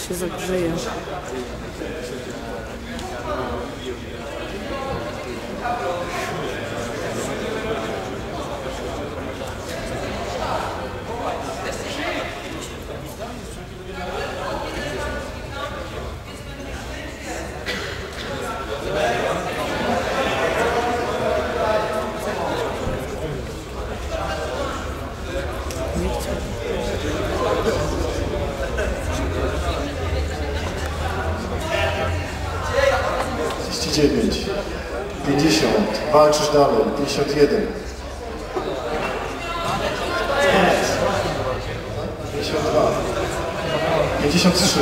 się zagrzeje. Nie chciał. 39, 50, walczysz dalej, 51, 52, 53,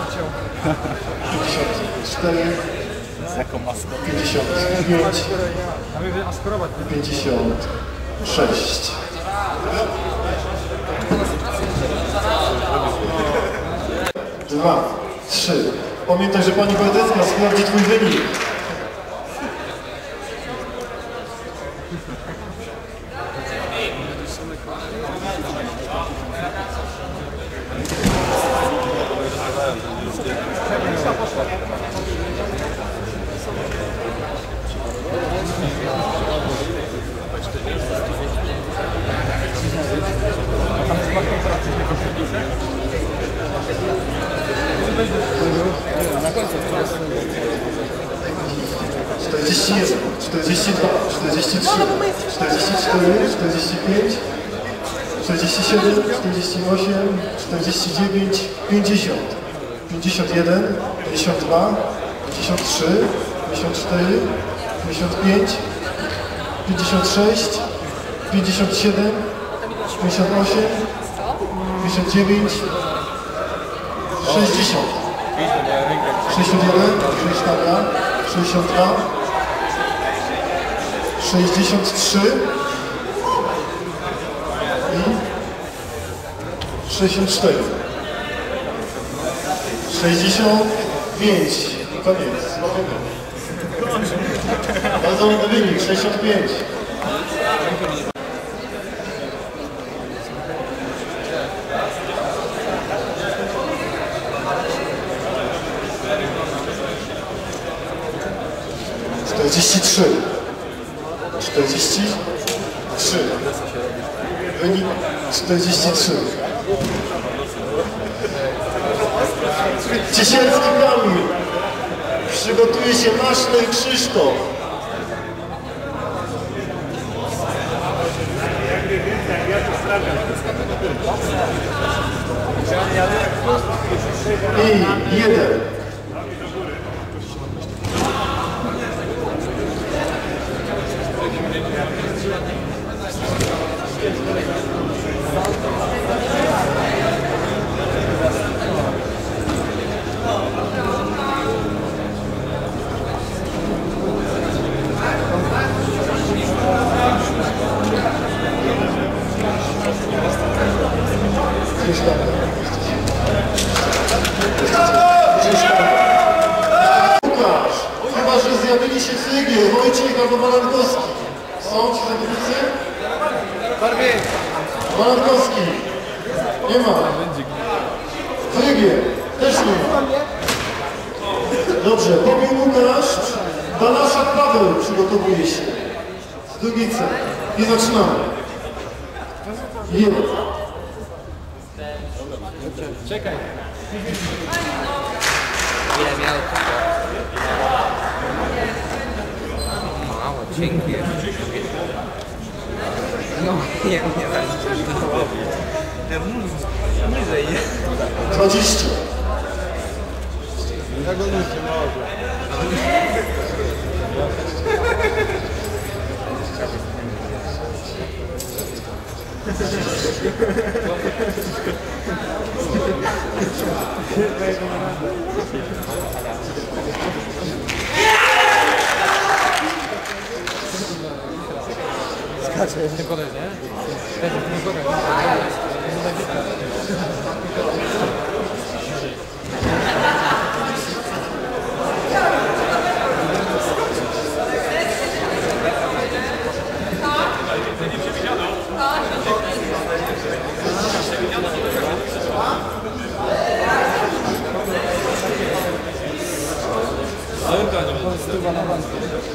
54, 55, 56. Dwa, trzy. Pamiętaj, że pani Waldecka sprawdzi twój wynik. Na końcu 41, 42, 43, 44, 45, 47, 48, 49, 50, 51, 52, 53, 54, 55, 56, 57, 58, 59, 60, 61, 62, 63 i 64. 65. Koniec. Bardzo ładny wynik. 65. Trzy. 43. Wynik 43. Ciesielski Kamil. Przygotuje się Maszler Krzysztof. I 1. Łukasz, chyba że zjawili się Cygiel, Wojciech albo Malankowski. Są ci zawodnicy? Malankowski. Nie ma. Cygiel. Też nie ma. Dobrze, pobił Łukasz. Balaszak Paweł przygotowuje się. Z drugiej ceny. I zaczynamy. 1. Czekaj. Ile miał tego? Mało, dzięki. No, nie niżej. 20. Ja go nie mogę. Nie podaj, nie? Nie podaj. Stywa na bank.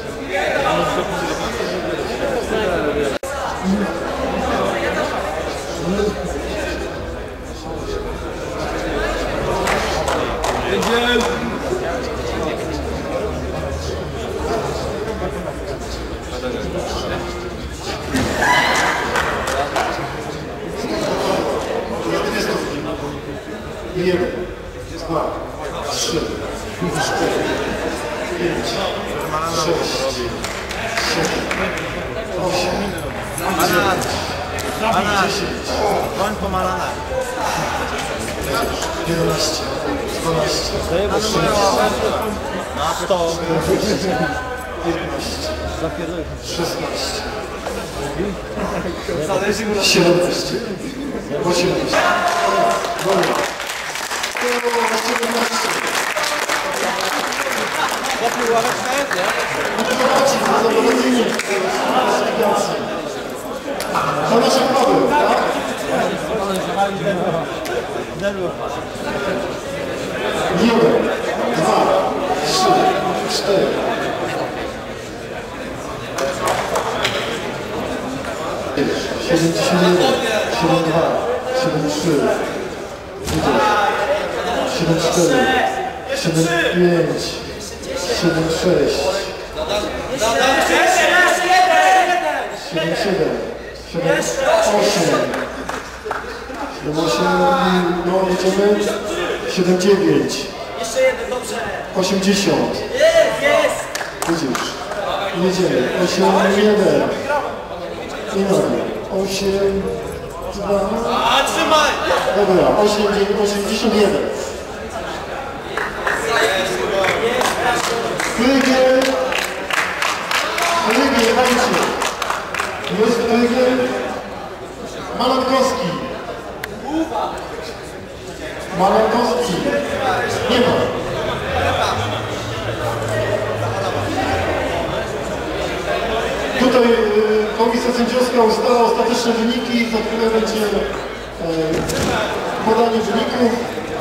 Jeden, dwa, trzy, cztery, pięć, sześć, siedem, osiem, dziesięć, Koń pomalana. 11, 12, 13, Na to. 14, 15, 16, 17, 18. Dobra. 17. Zapił ławeczkę? Nie? Zobaczcie, to zadowolenie. To nasza Paweł, tak? Jeden, dwa, trzy, cztery. Siedemdziesiąt jeden, 72, 73, 74, 75, 76, 77, 78, 78, no jedziemy, 79, 80, widzisz, jedziemy, 81, i nogi, 8, 2, dobra, 81, Flygiel, dajcie, jest Flygiel, Malatkowski, nie ma. Tutaj komisja sędziowska ustala ostateczne wyniki, za chwilę będzie podanie wyników.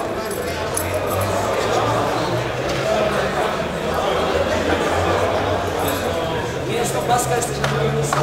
Jest to paska, jesteś na drugim miejscu.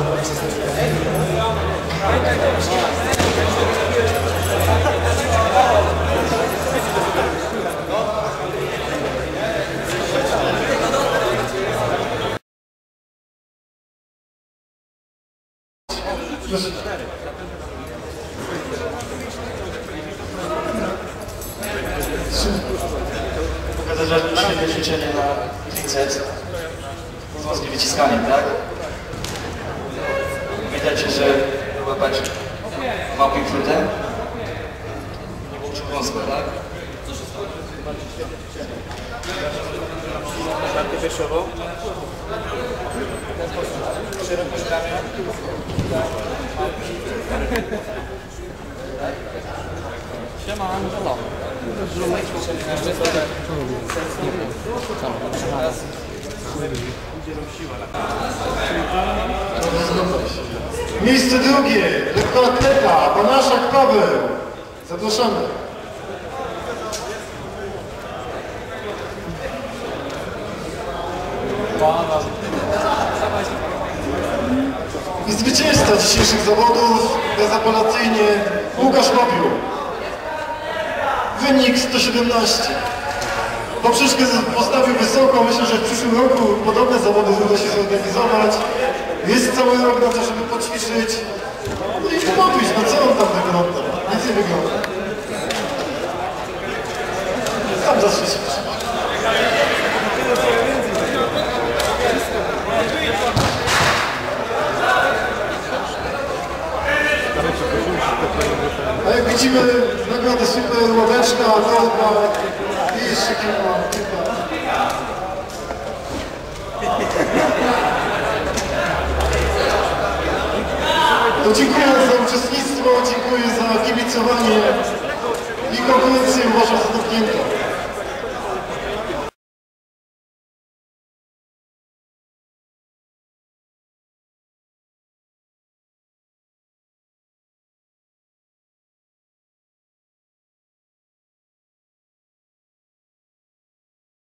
Pokazać świetne ćwiczenie na triceps z wąskim wyciskaniem, tak? Widać, że łapać małpim frutem. Nie było wąsko, tak? Piersiowo. Szerokość ramion. Siema, Angelo. Miejsce drugie, lekkoatleta, Banaszak Paweł. Zapraszamy. I zwycięzca dzisiejszych zawodów, bezapelacyjnie, Łukasz Mobił. Wynik 117. Poprzeczkę postawił wysoko, myślę, że w przyszłym roku podobne zawody uda się zorganizować. Jest cały rok na to, żeby poćwiczyć. No i popić, no co on tam wygląda? Nic nie wygląda. Sam zawsze się trzyma. A jak widzimy, nagrody super, ławeczka, torba i jeszcze kilka. To dziękuję za uczestnictwo, dziękuję za kibicowanie i konkurencję uważam za zamkniętą.